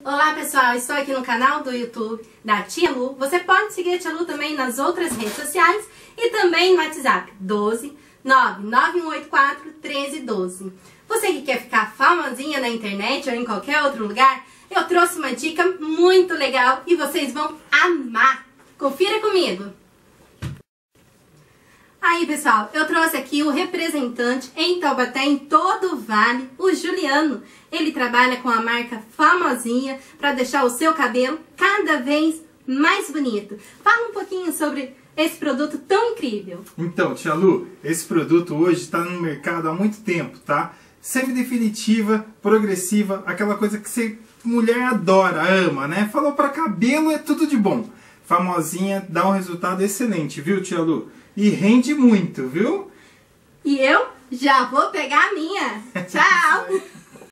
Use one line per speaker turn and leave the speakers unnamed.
Olá pessoal, estou aqui no canal do YouTube da Tia Lu. Você pode seguir a Tia Lu também nas outras redes sociais e também no WhatsApp 12 99184 1312. Você que quer ficar famosinha na internet ou em qualquer outro lugar, eu trouxe uma dica muito legal e vocês vão amar. Confira comigo! Aí pessoal, eu trouxe aqui o representante em Taubaté, em todo o Vale, o Juliano. Ele trabalha com a marca famosinha para deixar o seu cabelo cada vez mais bonito. Fala um pouquinho sobre esse produto tão incrível.
Então, Tia Lu, esse produto hoje está no mercado há muito tempo, tá? Semi-definitiva, progressiva, aquela coisa que você, mulher adora, ama, né? Falou para cabelo é tudo de bom. Famosinha, dá um resultado excelente, viu, Tia Lu? E rende muito, viu?
E eu já vou pegar a minha!